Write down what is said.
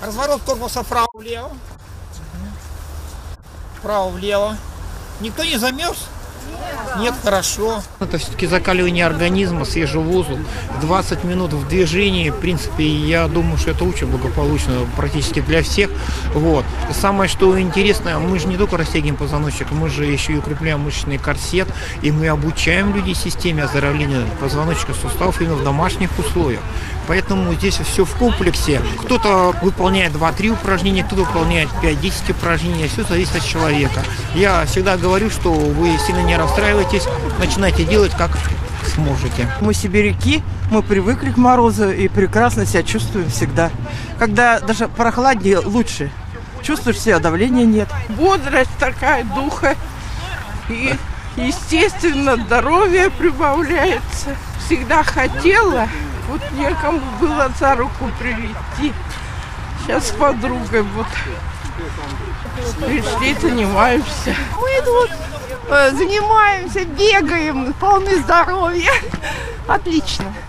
Разворот корпуса вправо-влево. Вправо-влево. Никто не замерз? Нет, хорошо. Это все-таки закаливание организма, свежий воздух. 20 минут в движении, в принципе, я думаю, что это очень благополучно практически для всех. Вот. Самое, что интересное, мы же не только растягиваем позвоночник, мы же еще и укрепляем мышечный корсет, и мы обучаем людей системе оздоровления позвоночника, суставов именно в домашних условиях. Поэтому здесь все в комплексе. Кто-то выполняет 2-3 упражнения, кто-то выполняет 5-10 упражнений. Все зависит от человека. Я всегда говорю, что вы сильно не расстраивайтесь, начинайте делать как сможете. Мы сибиряки, мы привыкли к морозу и прекрасно себя чувствуем всегда. Когда даже прохладнее, лучше. Чувствуешь себя, давления нет. Бодрость такая, духа. И, естественно, здоровье прибавляется. Всегда хотела, вот некому было за руку привести. Сейчас с подругой вот пришли, занимаемся. Мы тут занимаемся, бегаем, полны здоровья. Отлично.